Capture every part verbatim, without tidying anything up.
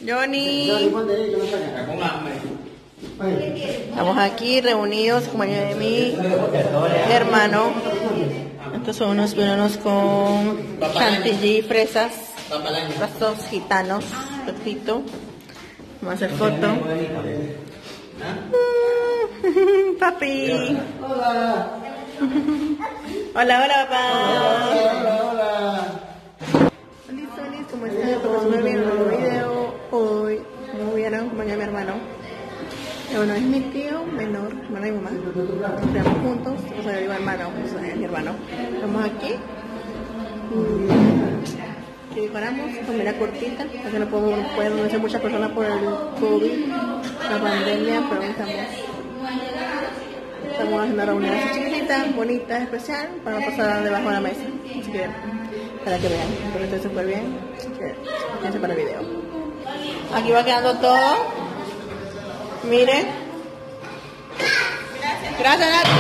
Johnny. Estamos aquí reunidos como yo de mi hermano. Estos son unos venenos con chantilly y fresas. Estos gitanos. Perfecto. Vamos a hacer foto. Mm, papi. Hola. Hola, hola, papá. Hola, hola. Hola, Solis, ¿cómo están? Estamos muy bien en un nuevo video. Hoy, como vieron, acompañé a mi hermano. Y bueno, es mi tío menor, hermano y mamá. Estamos juntos, o sea, yo digo hermano, o sea, es mi hermano. Estamos aquí. Y decoramos con mira cortita, porque no podemos, no pueden hacer muchas personas por el COVID, la pandemia, pero estamos, estamos haciendo una reunión así chiquitita, bonita, especial, para no pasar debajo de la mesa. Así que, para que vean, pero estoy súper bien, así que quédense para el video. Aquí va quedando todo. Miren. Gracias, Nati.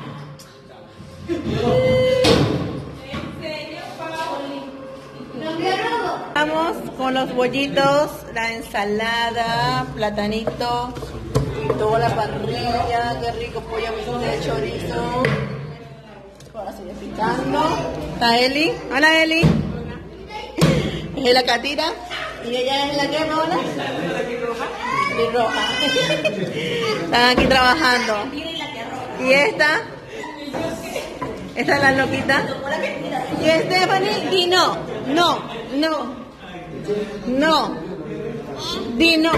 Vamos con los bollitos, la ensalada, platanito, toda la parrilla, qué rico pollo de chorizo. Ahora sigue picando. Está Eli. Hola, Eli. Es la Catira. ¿Y ella es la que ahora? Y roja. Están aquí trabajando. ¿Y esta? Esta es la loquita. ¿Y Stephanie? Y no, no, no, no. Di no.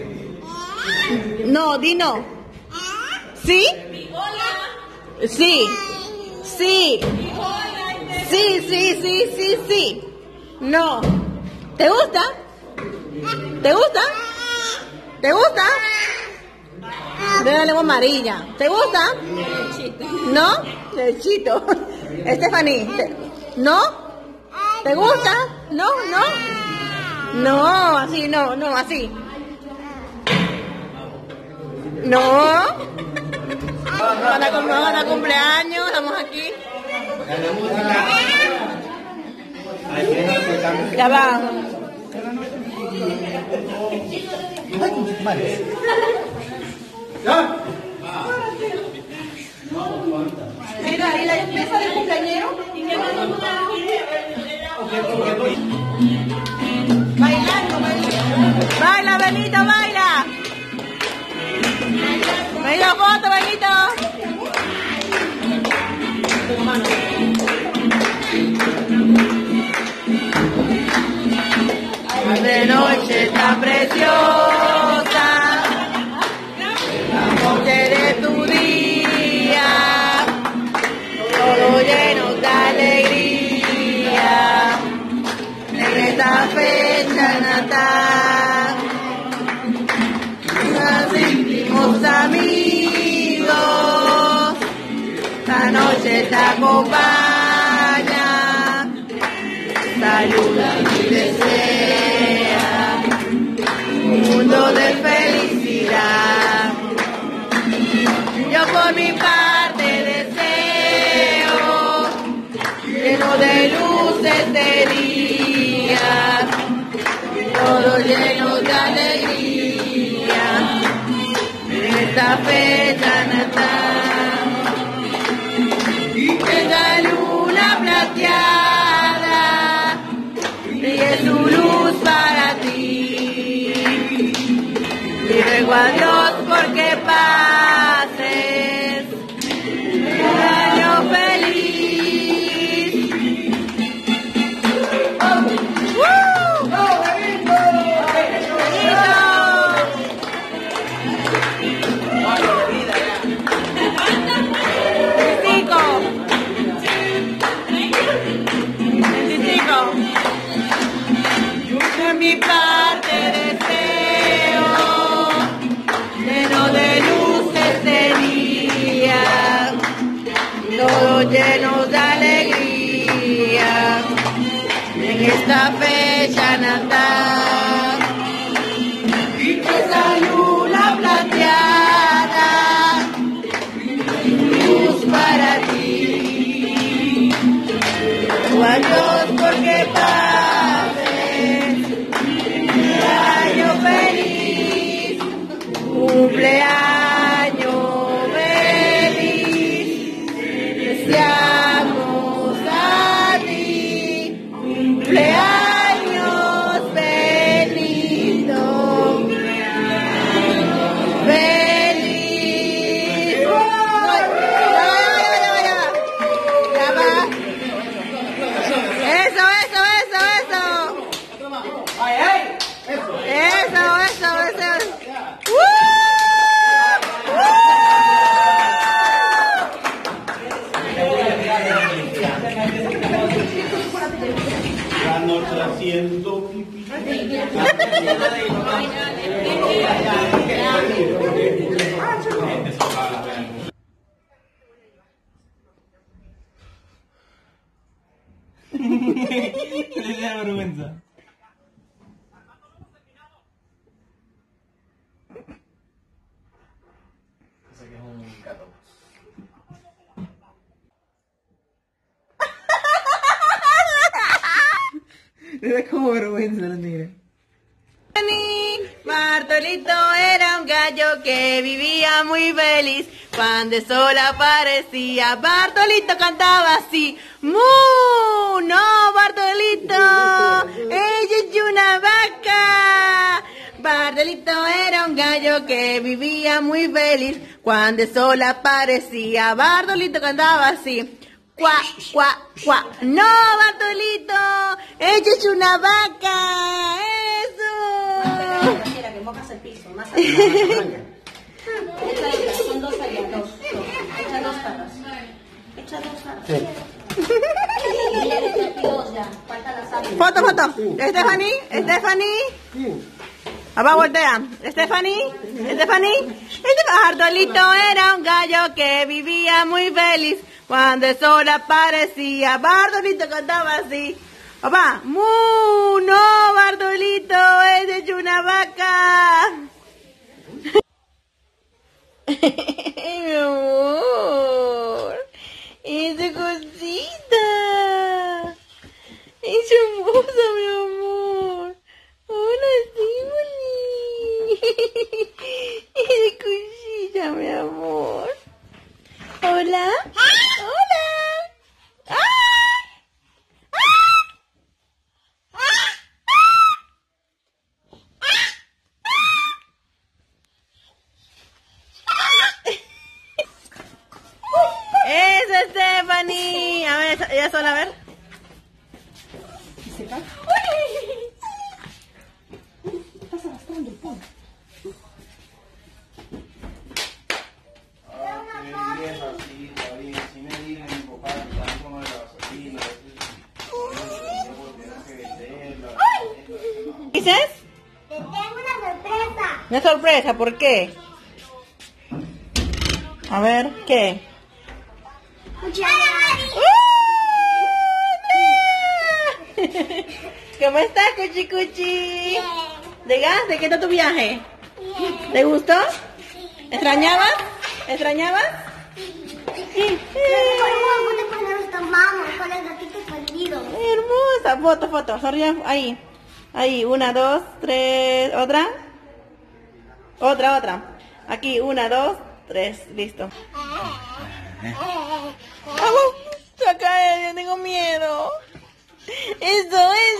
No, di no. ¿Sí? Sí. Sí. Sí, sí, sí, sí, sí. No. ¿Te gusta? ¿Te gusta? ¿Te gusta? De la lengua amarilla. ¿Te gusta? ¿No? Derechito. Stephanie, ¿no? ¿Te gusta? ¿No? ¿No? No, así no, no, así. No. Van a, van a cumpleaños, estamos aquí. Ya va. ¿Ya? Mira, ¿y la mesa del cumpleañero? Bailando, bailando. Baila, Benito, baila. Baila foto, Benito. De noche tan preciosa, la noche de tu día, todo lleno de alegría, en esta fecha natal, nos sentimos amigos, la noche te acompaña, saluda y desea un mundo de felicidad. Yo por mi parte deseo lleno de luces de día, todo lleno de alegría, en esta fecha natal. Esta luna plateada brille su luz para ti, y ruego a Dios porque pases un año feliz. Oh. ¡Woo! ¡Oh, Benito! veinticinco. Por mi parte deseo lleno de luces de día, todo lleno de alegría, en esta fecha natal. Esa luna plateada, luz para ti, tu adiós porque pases un año feliz. cumpleaños, Benito. ¡Feliz! ¡Ay! ¡Ya va! ¡Eso, eso, eso, eso! ¡Eso, eso, eso! ¡Uh! La noche haciendo pipí. Le da vergüenza. Ese que es un gato. Le da como vergüenza la negra. Bartolito era un gallo que vivía muy feliz. Cuando el sol aparecía, Bartolito cantaba así. ¡Mu! ¡No, Bartolito! ¡Ella es una vaca! Bartolito era un gallo que vivía muy feliz. Cuando el sol aparecía, Bartolito cantaba así. ¡Cuá, cuá, cuá! ¡No, Bartolito! ¡Ella es una vaca! ¡Eso! Que mocas el piso, más arriba. Son dos allá, dos, dos. Echa dos tapas. Echa dos tapas. Sí. Dos ya, falta la sábana. Foto, foto. Stephanie, Stephanie. Papá, voltea. Stephanie, Stephanie. Este Bartolito era un gallo que vivía muy feliz. Cuando el sol aparecía, Bartolito cantaba así. Papá, ¡mu! ¡No, Bartolito! ¡Es de una vaca! Mi amor, ¡esa cosita! ¡Es hermosa, mi amor! ¡Hola, Simuli! ¡Esa cosita, mi amor! ¿Hola? ¡Hola! ¡Ah! ¡Es Stephanie! A ver, ella sola, a ver. ¿Se cae? Estás arrastrando el polvo. ¿Dices? Te tengo una sorpresa. Una sorpresa, ¿por qué? A ver, ¿qué? ¿Cómo estás, Cuchi Cuchi? ¿Llegaste? ¿Qué tal tu viaje? Bien. ¿Te gustó? Sí. ¿Extrañabas? ¿Extrañabas? Sí. Cuando nos tomamos con el gatito perdido. Hermosa foto, foto. Sonríe ahí. Ahí, una, dos, tres. ¿Otra? Otra, otra. Aquí, una, dos, tres. Listo. ¡Vamos! Se cae, tengo miedo. Eso,